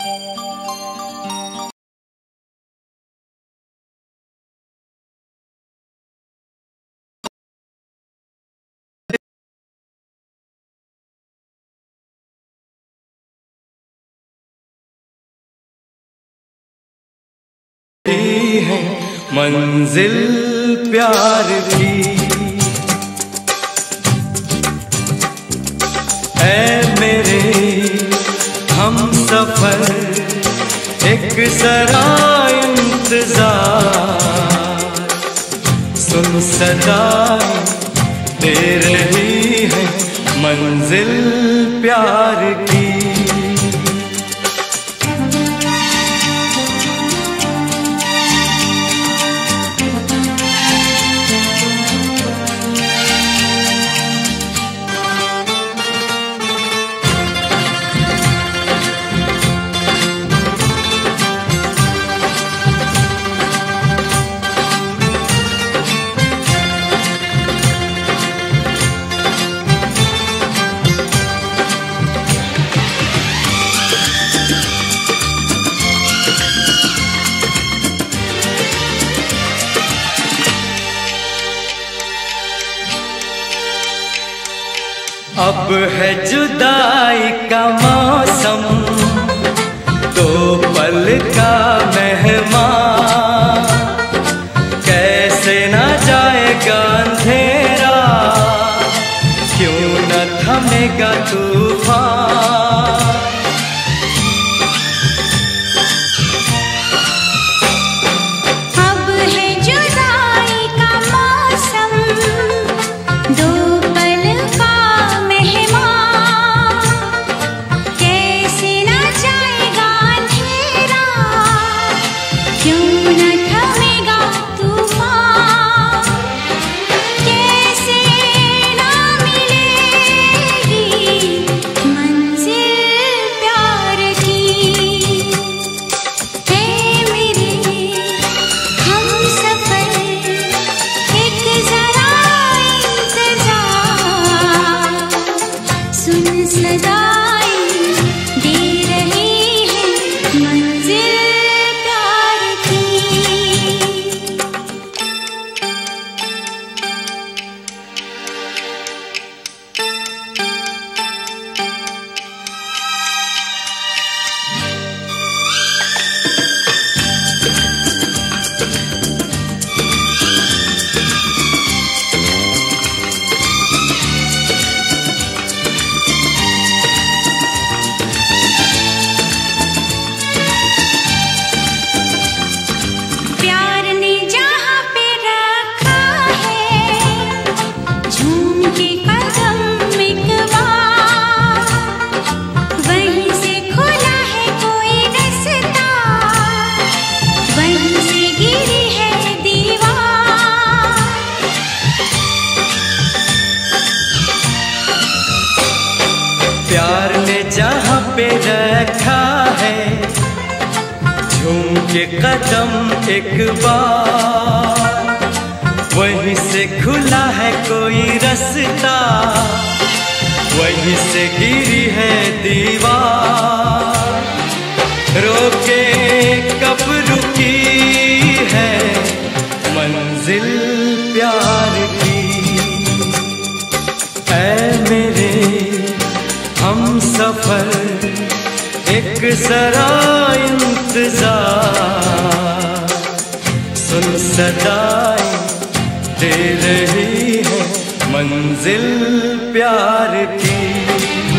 है मंजिल प्यार की, ऐ मेरे हम सफर एक जरा इंतजार, सुन सदाएं दे रही है मंजिल प्यार की। अब है जुदाई का मौसम, दो पल का मेहमान, कैसे ना जाएगा अंधेरा, क्यों न थमेगा तूफान। प्यार ने जहाँ पे रखा है, झूम के कदम एक बार, वहीं से खुला है कोई रास्ता, वहीं से गिरी है दीवार। रोके कब रुकी है मंजिल प्यार की, ऐ मेरे हम सफर एक जरा इंतजार, सुन सदाएं दे रही है मंजिल प्यार की।